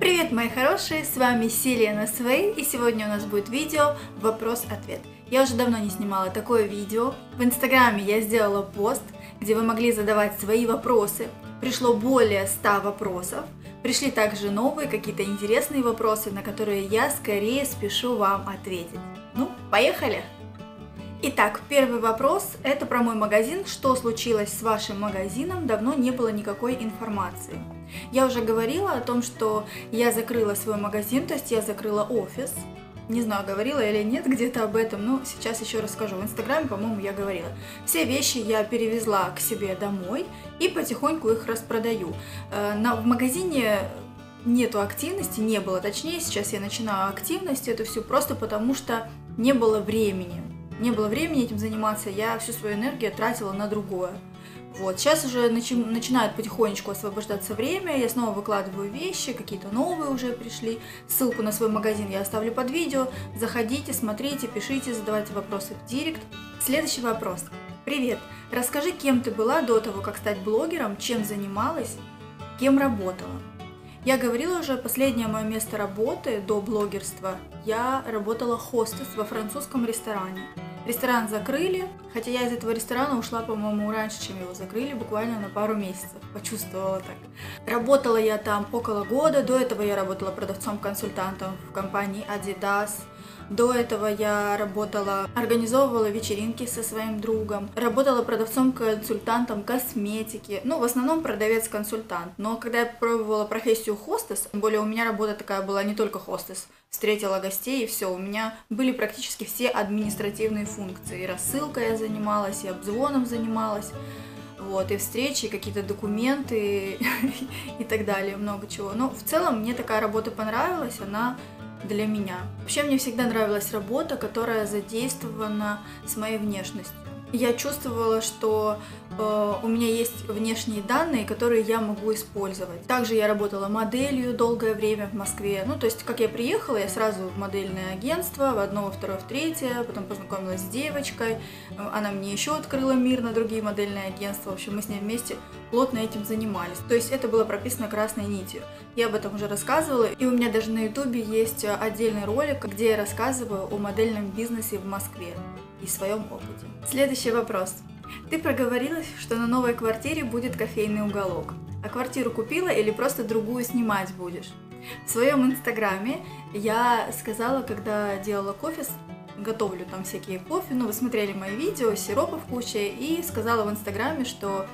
Привет, мои хорошие, с вами Селена Свей, и сегодня у нас будет видео «Вопрос-ответ». Я уже давно не снимала такое видео. В инстаграме я сделала пост, где вы могли задавать свои вопросы. Пришло более 100 вопросов. Пришли также новые, какие-то интересные вопросы, на которые я скорее спешу вам ответить. Ну, поехали! Итак, первый вопрос – это про мой магазин. Что случилось с вашим магазином? Давно не было никакой информации. Я уже говорила о том, что я закрыла свой магазин, то есть я закрыла офис. Не знаю, говорила или нет где-то об этом, но сейчас еще расскажу. В инстаграме, по-моему, я говорила. Все вещи я перевезла к себе домой и потихоньку их распродаю. В магазине нету активности, не было, точнее, сейчас я начинаю активность, это все просто потому, что не было времени. Не было времени этим заниматься, я всю свою энергию тратила на другое. Вот, сейчас уже начинает потихонечку освобождаться время, я снова выкладываю вещи, какие-то новые уже пришли. Ссылку на свой магазин я оставлю под видео, заходите, смотрите, пишите, задавайте вопросы в директ. Следующий вопрос. Привет, расскажи, кем ты была до того, как стать блогером, чем занималась, кем работала? Я говорила уже, последнее мое место работы до блогерства, я работала хостес во французском ресторане. Ресторан закрыли, хотя я из этого ресторана ушла, по-моему, раньше, чем его закрыли, буквально на пару месяцев, почувствовала так. Работала я там около года, до этого я работала продавцом-консультантом в компании Adidas. До этого я организовывала вечеринки со своим другом, работала продавцом-консультантом косметики, в основном продавец-консультант. Но когда я пробовала профессию хостес, тем более у меня работа такая была не только хостес, встретила гостей и все, у меня были практически все административные функции. И рассылкой я занималась, и обзвоном занималась, и встречи, и какие-то документы и так далее, много чего. Но в целом мне такая работа понравилась, она для меня. Вообще мне всегда нравилась работа, которая задействована с моей внешностью. Я чувствовала, что у меня есть внешние данные, которые я могу использовать. Также я работала моделью долгое время в Москве. То есть, как я приехала, я сразу в модельное агентство, в одно, во второе, в третье, потом познакомилась с девочкой, она мне еще открыла мир на другие модельные агентства. В общем, мы с ней вместе плотно этим занимались. То есть, это было прописано красной нитью. Я об этом уже рассказывала, и у меня даже на ютубе есть отдельный ролик, где я рассказываю о модельном бизнесе в Москве и своем опыте. Следующий вопрос. Ты проговорилась, что на новой квартире будет кофейный уголок. А квартиру купила или просто другую снимать будешь? В своем инстаграме я сказала, когда делала кофе, готовлю там всякие кофе, вы смотрели мои видео, сиропов куча, и сказала в инстаграме, что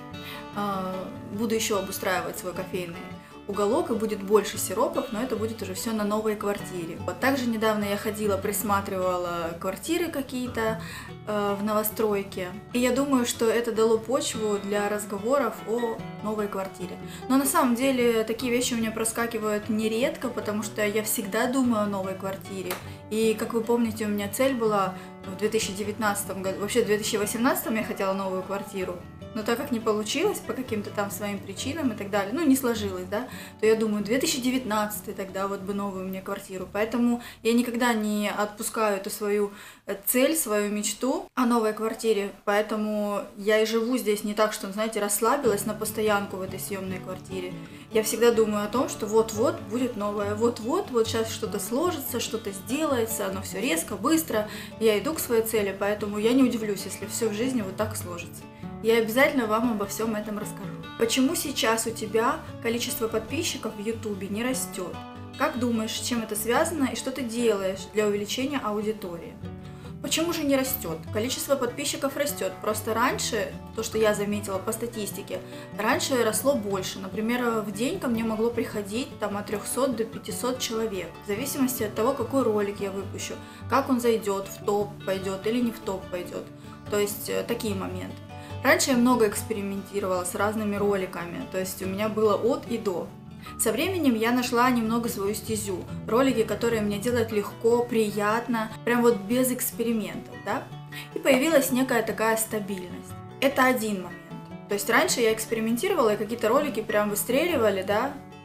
буду еще обустраивать свой кофейный уголок, и будет больше сиропов, но это будет уже все на новой квартире. Также недавно я ходила, присматривала квартиры какие-то в новостройке, и я думаю, что это дало почву для разговоров о новой квартире. Но на самом деле такие вещи у меня проскакивают нередко, потому что я всегда думаю о новой квартире. И, как вы помните, у меня цель была в 2019 году, вообще в 2018 я хотела новую квартиру. Но так как не получилось по каким-то там своим причинам и так далее, не сложилось, то я думаю, 2019 тогда бы новую мне квартиру. Поэтому я никогда не отпускаю эту свою цель, свою мечту о новой квартире. Поэтому я и живу здесь не так, что, расслабилась на постоянку в этой съемной квартире. Я всегда думаю о том, что вот-вот будет новое, вот-вот, сейчас что-то сложится, что-то сделается, оно все резко, быстро. Я иду к своей цели, поэтому я не удивлюсь, если все в жизни вот так сложится. Я обязательно вам обо всем этом расскажу. Почему сейчас у тебя количество подписчиков в Ютубе не растет? Как думаешь, с чем это связано и что ты делаешь для увеличения аудитории? Почему же не растет? Количество подписчиков растет. Просто раньше, то, что я заметила по статистике, раньше росло больше. Например, в день ко мне могло приходить от 300 до 500 человек. В зависимости от того, какой ролик я выпущу, как он зайдет, в топ пойдет или не в топ пойдет. То есть такие моменты. Раньше я много экспериментировала с разными роликами, то есть у меня было от и до. Со временем я нашла немного свою стезю, ролики, которые мне делают легко, приятно, прям без экспериментов, и появилась некая такая стабильность. Это один момент. То есть раньше я экспериментировала, и какие-то ролики прям выстреливали,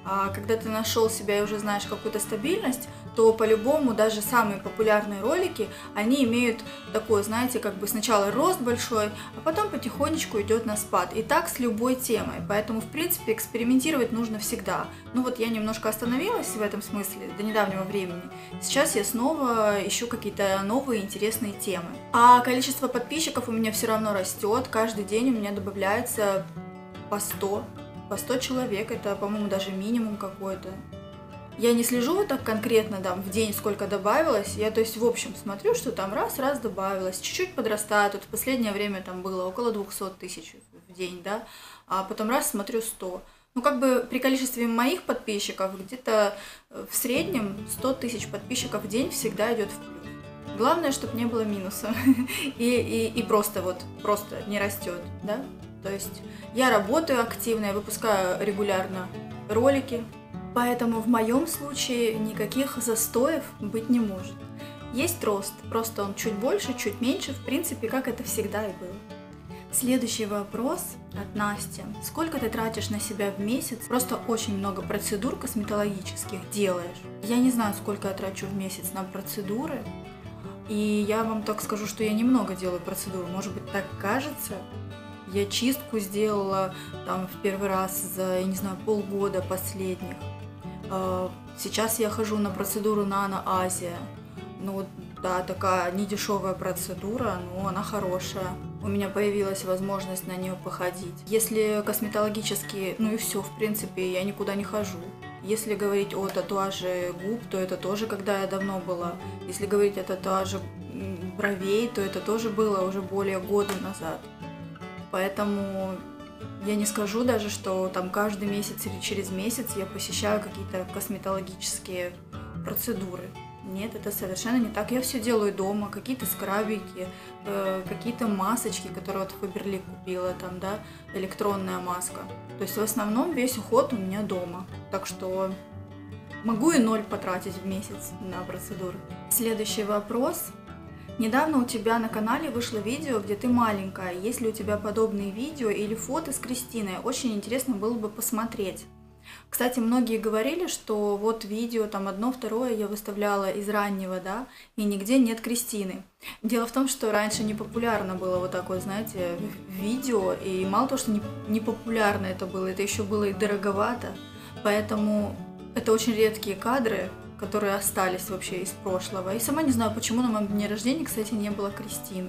А когда ты нашел себя и уже знаешь какую-то стабильность, то по-любому даже самые популярные ролики, они имеют такой, знаете, как бы сначала рост большой, а потом потихонечку идет на спад. И так с любой темой. Поэтому, в принципе, экспериментировать нужно всегда. Ну вот я немножко остановилась в этом смысле до недавнего времени. Сейчас я снова ищу какие-то новые интересные темы. А количество подписчиков у меня все равно растет. Каждый день у меня добавляется по 100 человек. Это, по-моему, даже минимум какой-то. Я не слежу вот так конкретно, там, в день сколько добавилось. Я, то есть, в общем, смотрю, что там раз добавилось, чуть-чуть подрастает. Вот в последнее время там было около 200 тысяч в день, да, а потом раз смотрю 100. Ну, как бы при количестве моих подписчиков где-то в среднем 100 тысяч подписчиков в день всегда идет в плюс. Главное, чтобы не было минуса и просто не растет, да. То есть я работаю активно, я выпускаю регулярно ролики. Поэтому в моем случае никаких застоев быть не может. Есть рост, просто он чуть больше, чуть меньше, в принципе, как это всегда и было. Следующий вопрос от Насти. Сколько ты тратишь на себя в месяц? Просто очень много процедур косметологических делаешь. Я не знаю, сколько я трачу в месяц на процедуры. И я вам так скажу, что я немного делаю процедуру. Может быть, так кажется. Я чистку сделала там в первый раз за, я не знаю, полгода последних. Сейчас я хожу на процедуру Nano Азия. Ну да, такая недешевая процедура, но она хорошая. У меня появилась возможность на нее походить. Если косметологически, ну и все, в принципе, я никуда не хожу. Если говорить о татуаже губ, то это тоже когда я давно была. Если говорить о татуаже бровей, то это тоже было уже более года назад. Поэтому я не скажу даже, что там каждый месяц или через месяц я посещаю какие-то косметологические процедуры. Нет, это совершенно не так. Я все делаю дома, какие-то скрабики, какие-то масочки, которые вот в Фаберлик купила, там, да, электронная маска. То есть в основном весь уход у меня дома. Так что могу и 0 потратить в месяц на процедуры. Следующий вопрос. Недавно у тебя на канале вышло видео, где ты маленькая. Есть ли у тебя подобные видео или фото с Кристиной? Очень интересно было бы посмотреть. Кстати, многие говорили, что вот видео, там одно, второе я выставляла из раннего, да, и нигде нет Кристины. Дело в том, что раньше не популярно было вот так вот, знаете, видео, и мало того, что не популярно это было, это еще было и дороговато, поэтому это очень редкие кадры, которые остались вообще из прошлого. И сама не знаю, почему на моем дне рождения, кстати, не было Кристины.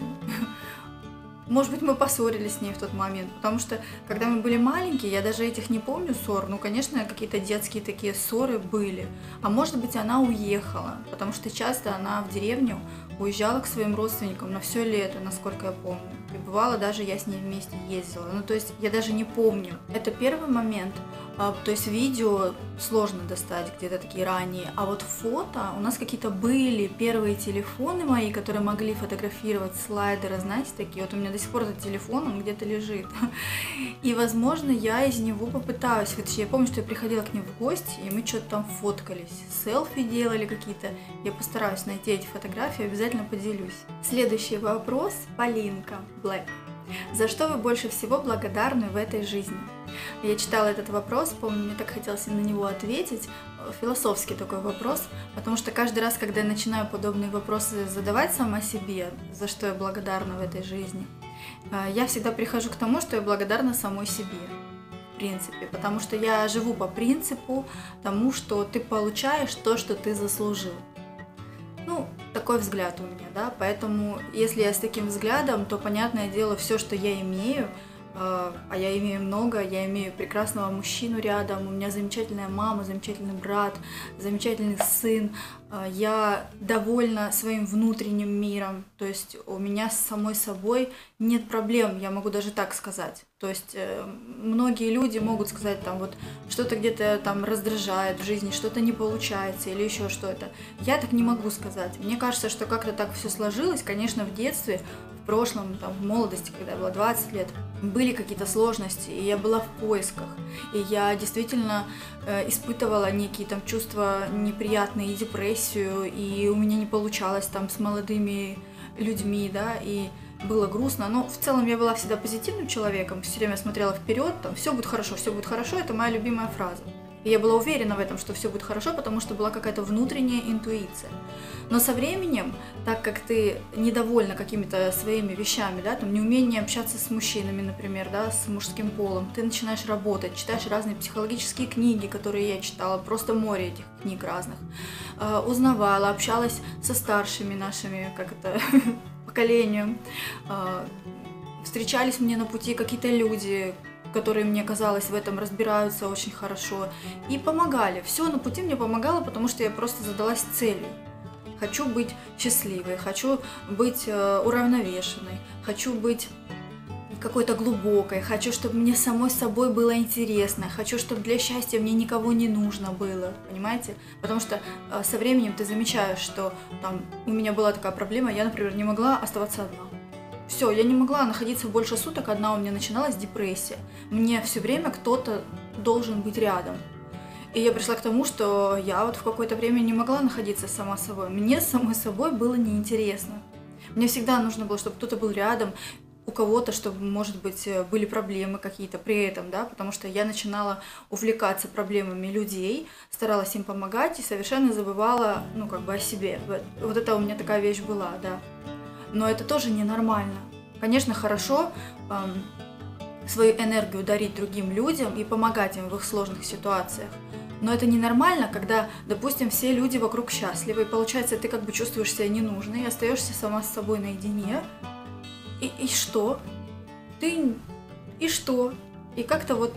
Может быть, мы поссорились с ней в тот момент, потому что, когда мы были маленькие, я даже этих не помню ссор, ну, конечно, какие-то детские такие ссоры были. А может быть, она уехала, потому что часто она в деревню уезжала к своим родственникам на все лето, насколько я помню. И бывало, даже я с ней вместе ездила. Ну, то есть, я даже не помню. Это первый момент. То есть видео сложно достать где-то такие ранние, а вот фото у нас какие-то были, первые телефоны мои, которые могли фотографировать, слайдеры, знаете, такие. Вот у меня до сих пор этот телефон, он где-то лежит. И, возможно, я из него попытаюсь. Я помню, что я приходила к ним в гости, и мы что-то там фоткались, селфи делали какие-то. Я постараюсь найти эти фотографии, обязательно поделюсь. Следующий вопрос. Полинка Блэк. За что вы больше всего благодарны в этой жизни? Я читала этот вопрос, помню, мне так хотелось на него ответить, философский такой вопрос, потому что каждый раз, когда я начинаю подобные вопросы задавать сама себе, за что я благодарна в этой жизни, я всегда прихожу к тому, что я благодарна самой себе, в принципе, потому что я живу по принципу тому, что ты получаешь то, что ты заслужил. Ну, такой взгляд у меня, да, поэтому если я с таким взглядом, то, понятное дело, все, что я имею, а я имею много, я имею прекрасного мужчину рядом, у меня замечательная мама, замечательный брат, замечательный сын, я довольна своим внутренним миром, то есть у меня с самой собой нет проблем, я могу даже так сказать. То есть многие люди могут сказать, там вот что-то где-то там раздражает в жизни, что-то не получается или еще что-то. Я так не могу сказать. Мне кажется, что как-то так все сложилось, конечно, в детстве, в прошлом, там, в молодости, когда я была 20 лет, были какие-то сложности, и я была в поисках, и я действительно испытывала некие там чувства неприятные и депрессию, и у меня не получалось там с молодыми людьми, да, и было грустно, но в целом я была всегда позитивным человеком, все время смотрела вперед, там, все будет хорошо, это моя любимая фраза. И я была уверена в этом, что все будет хорошо, потому что была какая-то внутренняя интуиция. Но со временем, так как ты недовольна какими-то своими вещами, да, там неумение общаться с мужчинами, например, да, с мужским полом, ты начинаешь работать, читаешь разные психологические книги, которые я читала, просто море этих книг разных, узнавала, общалась со старшими нашими, поколением, встречались мне на пути какие-то люди, которые, мне казалось, в этом разбираются очень хорошо, и помогали. Все на пути мне помогало, потому что я просто задалась целью. Хочу быть счастливой, хочу быть уравновешенной, хочу быть какой-то глубокой, хочу, чтобы мне самой собой было интересно, хочу, чтобы для счастья мне никого не нужно было, понимаете? Потому что со временем ты замечаешь, что там у меня была такая проблема, я, например, не могла оставаться одна. Все, я не могла находиться больше суток одна, у меня начиналась депрессия. Мне все время кто-то должен быть рядом. И я пришла к тому, что я вот в какое-то время не могла находиться сама собой. Мне самой собой было неинтересно. Мне всегда нужно было, чтобы кто-то был рядом, у кого-то, чтобы, может быть, были проблемы какие-то при этом, да, потому что я начинала увлекаться проблемами людей, старалась им помогать и совершенно забывала, о себе. Вот это у меня такая вещь была, да. Но это тоже ненормально. Конечно, хорошо свою энергию дарить другим людям и помогать им в их сложных ситуациях. Но это ненормально, когда, допустим, все люди вокруг счастливы, и получается, ты чувствуешь себя ненужной, и остаешься сама с собой наедине. И что? И что? И как-то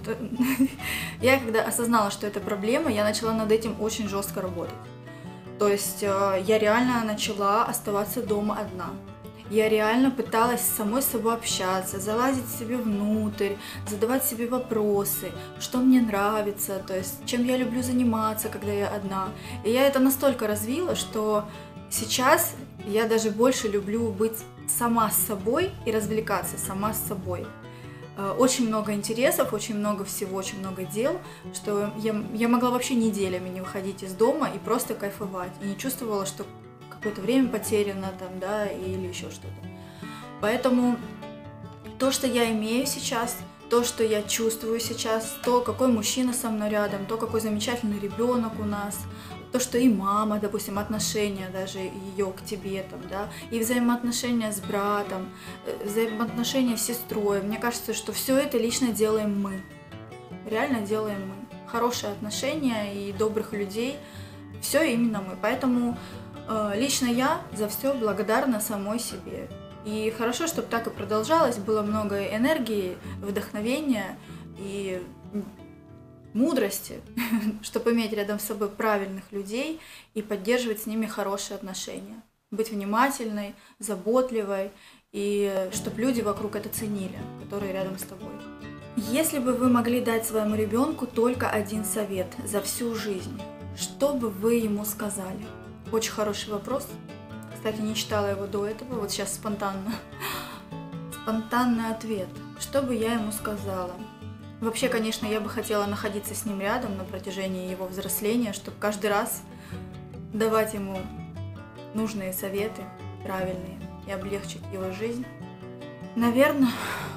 я когда осознала, что это проблема, я начала над этим очень жестко работать. То есть я реально начала оставаться дома одна. Я реально пыталась с самой собой общаться, залазить себе внутрь, задавать себе вопросы, что мне нравится, то есть чем я люблю заниматься, когда я одна. И я это настолько развила, что сейчас я даже больше люблю быть сама с собой и развлекаться сама с собой. Очень много интересов, очень много всего, очень много дел, что я могла вообще неделями не выходить из дома и просто кайфовать. И не чувствовала, что какое-то время потеряно там, да, или еще что-то. Поэтому то, что я имею сейчас, то, что я чувствую сейчас, то, какой мужчина со мной рядом, то, какой замечательный ребенок у нас, то, что и мама, допустим, отношения даже ее к тебе, там, да, и взаимоотношения с братом, взаимоотношения с сестрой. Мне кажется, что все это лично делаем мы. Реально делаем мы. Хорошие отношения и добрых людей, все именно мы. Поэтому лично я за все благодарна самой себе. И хорошо, чтобы так и продолжалось, было много энергии, вдохновения и мудрости, чтобы иметь рядом с собой правильных людей и поддерживать с ними хорошие отношения. Быть внимательной, заботливой, и чтобы люди вокруг это ценили, которые рядом с тобой. Если бы вы могли дать своему ребенку только один совет за всю жизнь, что бы вы ему сказали? Очень хороший вопрос. Кстати, не читала его до этого, вот сейчас спонтанно. Спонтанный ответ. Что бы я ему сказала? Вообще, конечно, я бы хотела находиться с ним рядом на протяжении его взросления, чтобы каждый раз давать ему нужные советы, правильные, и облегчить его жизнь. Наверное,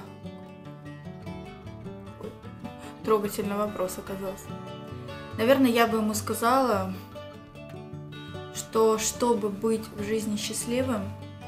трогательный вопрос оказался. Наверное, я бы ему сказала, что чтобы быть в жизни счастливым,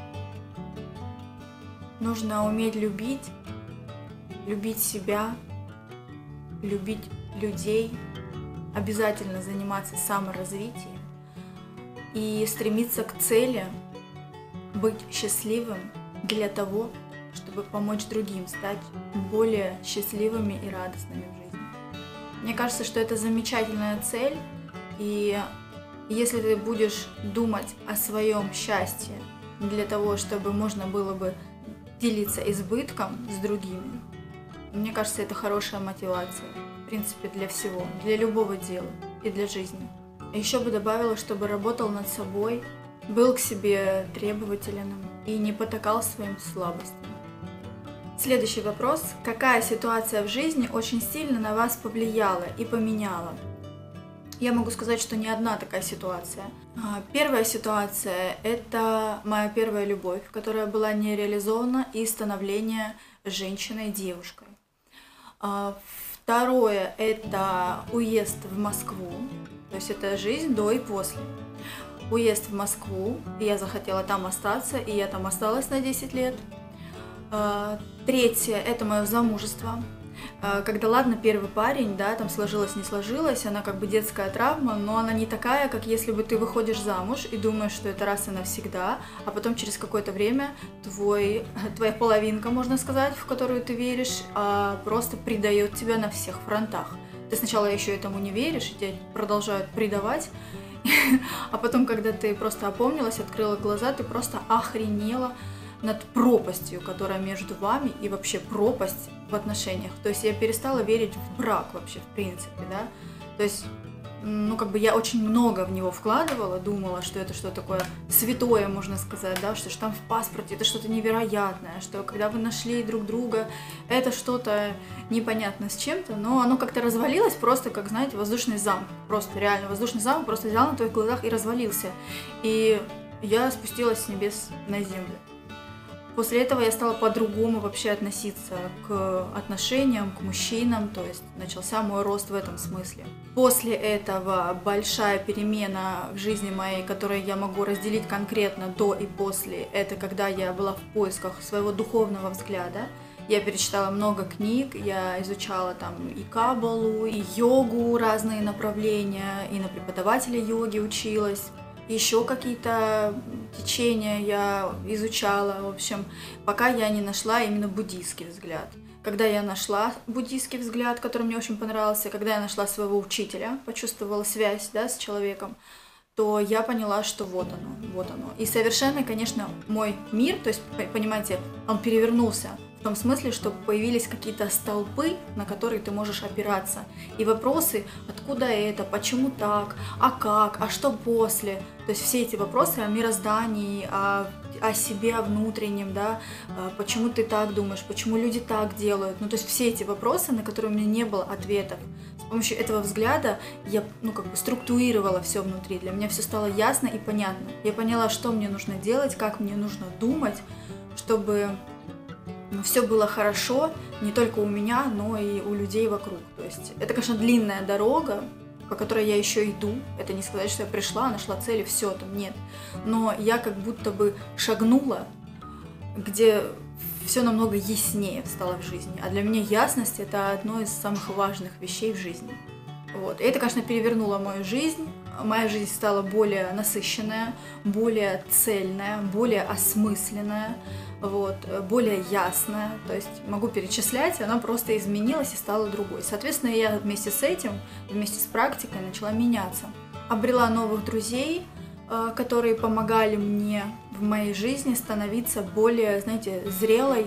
нужно уметь любить себя, любить людей, обязательно заниматься саморазвитием и стремиться к цели быть счастливым для того, чтобы помочь другим стать более счастливыми и радостными в жизни. Мне кажется, что это замечательная цель, и если ты будешь думать о своем счастье для того, чтобы можно было бы делиться избытком с другими, мне кажется, это хорошая мотивация, в принципе, для всего, для любого дела и для жизни. Еще бы добавила, чтобы работал над собой, был к себе требователен и не потакал своим слабостям. Следующий вопрос. Какая ситуация в жизни очень сильно на вас повлияла и поменяла? Я могу сказать, что не одна такая ситуация. Первая ситуация – это моя первая любовь, которая была не реализована, и становление женщиной, девушкой. Второе – это уезд в Москву, то есть это жизнь до и после. Уезд в Москву, и я захотела там остаться, и я там осталась на 10 лет. Третье – это мое замужество. Когда, ладно, первый парень, да, там сложилось, не сложилось, она как бы детская травма, но она не такая, как если бы ты выходишь замуж и думаешь, что это раз и навсегда, а потом через какое-то время твоя половинка, можно сказать, в которую ты веришь, просто предает тебя на всех фронтах. Ты сначала еще этому не веришь, и тебя продолжают предавать, а потом, когда ты просто опомнилась, открыла глаза, ты просто охренела над пропастью, которая между вами, и вообще пропасть в отношениях. То есть я перестала верить в брак вообще, в принципе, да. То есть, ну, как бы я очень много в него вкладывала, думала, что это что-то такое святое, можно сказать, да, что там в паспорте это что-то невероятное, что когда вы нашли друг друга, это что-то непонятно с чем-то, но оно как-то развалилось просто, как, знаете, воздушный замок. Просто реально воздушный замок просто взял на твоих глазах и развалился. И я спустилась с небес на землю. После этого я стала по-другому вообще относиться к отношениям, к мужчинам, то есть начался мой рост в этом смысле. После этого большая перемена в жизни моей, которую я могу разделить конкретно до и после, это когда я была в поисках своего духовного взгляда. Я перечитала много книг, я изучала там и каббалу, и йогу, разные направления, и на преподавателя йоги училась. Еще какие-то течения я изучала, в общем, пока я не нашла именно буддийский взгляд. Когда я нашла буддийский взгляд, который мне очень понравился, когда я нашла своего учителя, почувствовала связь, да, с человеком, то я поняла, что вот оно, вот оно. И совершенно, конечно, мой мир, то есть, понимаете, он перевернулся. В том смысле, что появились какие-то столпы, на которые ты можешь опираться. И вопросы, откуда это, почему так, а как, а что после. То есть все эти вопросы о мироздании, о себе, о внутреннем, да, почему ты так думаешь, почему люди так делают. Ну, то есть все эти вопросы, на которые у меня не было ответов. С помощью этого взгляда я, структурировала все внутри. Для меня все стало ясно и понятно. Я поняла, что мне нужно делать, как мне нужно думать, чтобы все было хорошо не только у меня, но и у людей вокруг. То есть это, конечно, длинная дорога, по которой я еще иду. Это не сказать, что я пришла, нашла цель и все там, нет. Но я как будто бы шагнула, где все намного яснее стало в жизни. А для меня ясность — это одно из самых важных вещей в жизни. Вот. И это, конечно, перевернуло мою жизнь. Моя жизнь стала более насыщенная, более цельная, более осмысленная, вот, более ясная. То есть могу перечислять, и она просто изменилась и стала другой. Соответственно, я вместе с этим, вместе с практикой начала меняться. Обрела новых друзей, которые помогали мне в моей жизни становиться более, знаете, зрелой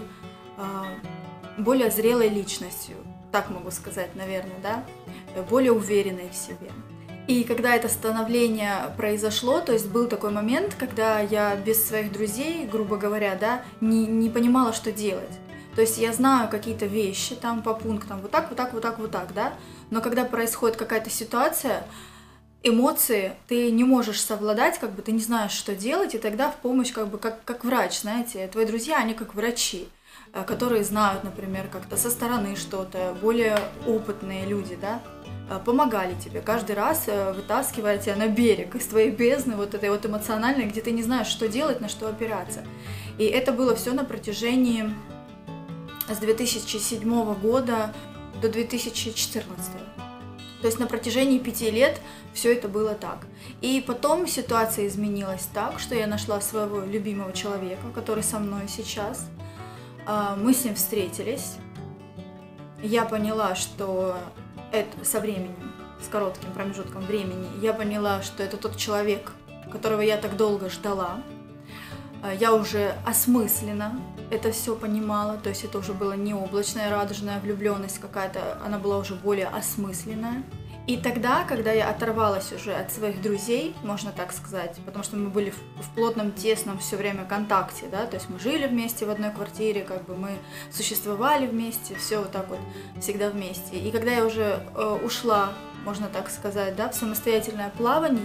личностью. Так могу сказать, наверное, да? Более уверенной в себе. И когда это становление произошло, то есть был такой момент, когда я без своих друзей, грубо говоря, да, не понимала, что делать. То есть я знаю какие-то вещи там по пунктам, вот так, да, но когда происходит какая-то ситуация, эмоции, ты не можешь совладать, как бы ты не знаешь, что делать, и тогда в помощь как врач, знаете, твои друзья, они как врачи, которые знают, например, как-то со стороны что-то, более опытные люди, да, помогали тебе, каждый раз вытаскивая тебя на берег из твоей бездны, вот этой вот эмоциональной, где ты не знаешь, что делать, на что опираться. И это было все на протяжении с 2007 года до 2014. То есть на протяжении 5 лет все это было так. И потом ситуация изменилась так, что я нашла своего любимого человека, который со мной сейчас. Мы с ним встретились. Я поняла, что это со временем, с коротким промежутком времени, я поняла, что это тот человек, которого я так долго ждала. Я уже осмысленно это все понимала, то есть это уже была не облачная радужная влюбленность какая-то, она была уже более осмысленная. И тогда, когда я оторвалась уже от своих друзей, можно так сказать, потому что мы были в плотном, тесном все время контакте, да, то есть мы жили вместе в одной квартире, как бы мы существовали вместе, все вот так вот, всегда вместе. И когда я уже ушла, можно так сказать, да, в самостоятельное плавание,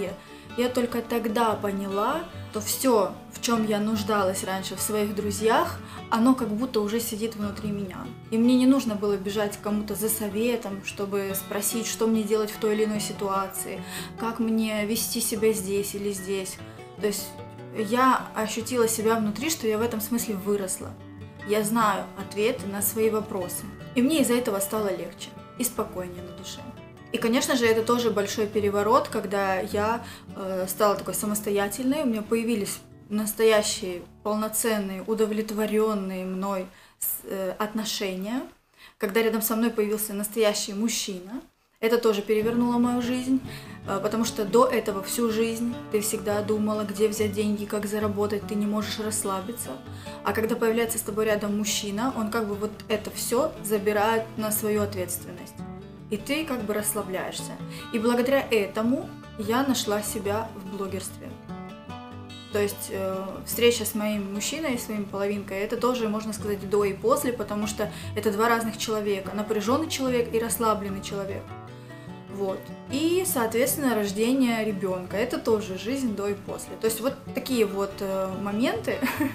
я только тогда поняла, что все, в чем я нуждалась раньше в своих друзьях, оно как будто уже сидит внутри меня. И мне не нужно было бежать к кому-то за советом, чтобы спросить, что мне делать в той или иной ситуации, как мне вести себя здесь или здесь. То есть я ощутила себя внутри, что я в этом смысле выросла. Я знаю ответы на свои вопросы. И мне из-за этого стало легче и спокойнее на душе. И, конечно же, это тоже большой переворот, когда я стала такой самостоятельной, у меня появились настоящие, полноценные, удовлетворенные мной отношения, когда рядом со мной появился настоящий мужчина. Это тоже перевернуло мою жизнь, потому что до этого всю жизнь ты всегда думала, где взять деньги, как заработать, ты не можешь расслабиться. А когда появляется с тобой рядом мужчина, он как бы вот это все забирает на свою ответственность. И ты как бы расслабляешься. И благодаря этому я нашла себя в блогерстве. То есть встреча с моим мужчиной, своим половинкой, это тоже, можно сказать, до и после, потому что это два разных человека. Напряженный человек и расслабленный человек. Вот. И, соответственно, рождение ребенка. Это тоже жизнь до и после. То есть вот такие вот моменты.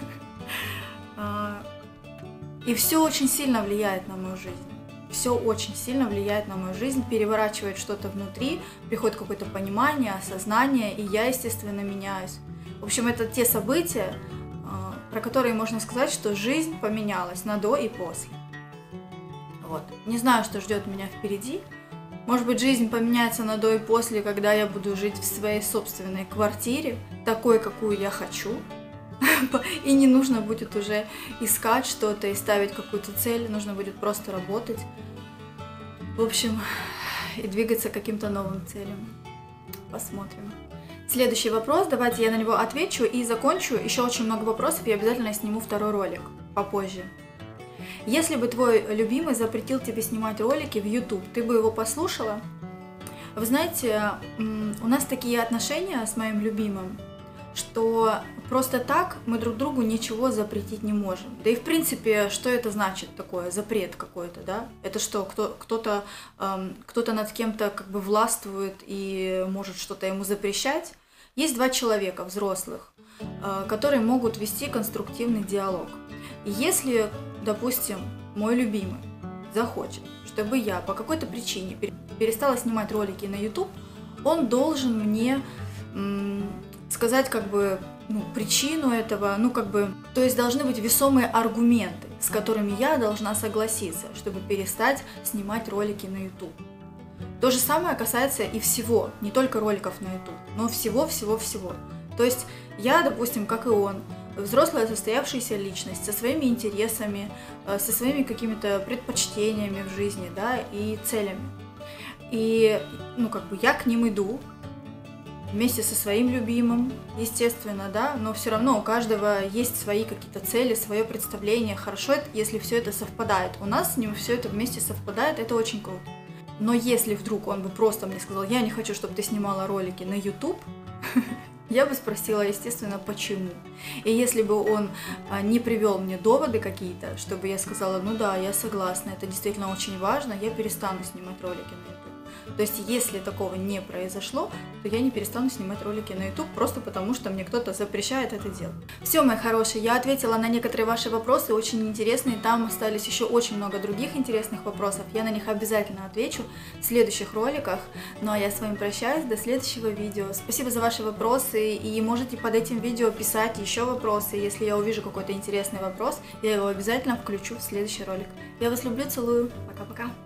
И все очень сильно влияет на мою жизнь. Все очень сильно влияет на мою жизнь, переворачивает что-то внутри, приходит какое-то понимание, осознание, и я, естественно, меняюсь. В общем, это те события, про которые можно сказать, что жизнь поменялась на до и после. Вот. Не знаю, что ждет меня впереди. Может быть, жизнь поменяется на до и после, когда я буду жить в своей собственной квартире, такой, какую я хочу. И не нужно будет уже искать что-то и ставить какую-то цель, нужно будет просто работать. В общем, и двигаться к каким-то новым целям. Посмотрим. Следующий вопрос, давайте я на него отвечу и закончу. Еще очень много вопросов, я обязательно сниму второй ролик попозже. Если бы твой любимый запретил тебе снимать ролики в YouTube, ты бы его послушала? Вы знаете, у нас такие отношения с моим любимым, что просто так мы друг другу ничего запретить не можем. Да и в принципе, что это значит такое, запрет какой-то, да? Это что, кто-то над кем-то как бы властвует и может что-то ему запрещать? Есть два человека взрослых, которые могут вести конструктивный диалог. И если, допустим, мой любимый захочет, чтобы я по какой-то причине перестала снимать ролики на YouTube, он должен мне сказать как бы причину этого, то есть должны быть весомые аргументы, с которыми я должна согласиться, чтобы перестать снимать ролики на YouTube. То же самое касается и всего, не только роликов на YouTube, но всего-всего-всего. То есть я, допустим, как и он, взрослая состоявшаяся личность со своими интересами, со своими какими-то предпочтениями в жизни, да, и целями. И, я к ним иду, вместе со своим любимым, естественно, да, но все равно у каждого есть свои какие-то цели, свое представление. Хорошо, если все это совпадает. У нас с ним все это вместе совпадает, это очень круто. Но если вдруг он бы просто мне сказал, я не хочу, чтобы ты снимала ролики на YouTube, я бы спросила, естественно, почему. И если бы он не привел мне доводы какие-то, чтобы я сказала, ну да, я согласна, это действительно очень важно, я перестану снимать ролики на YouTube. То есть, если такого не произошло, то я не перестану снимать ролики на YouTube, просто потому что мне кто-то запрещает это делать. Все, мои хорошие, я ответила на некоторые ваши вопросы, очень интересные, там остались еще очень много других интересных вопросов, я на них обязательно отвечу в следующих роликах. Ну а я с вами прощаюсь, до следующего видео. Спасибо за ваши вопросы, и можете под этим видео писать еще вопросы, если я увижу какой-то интересный вопрос, я его обязательно включу в следующий ролик. Я вас люблю, целую, пока-пока.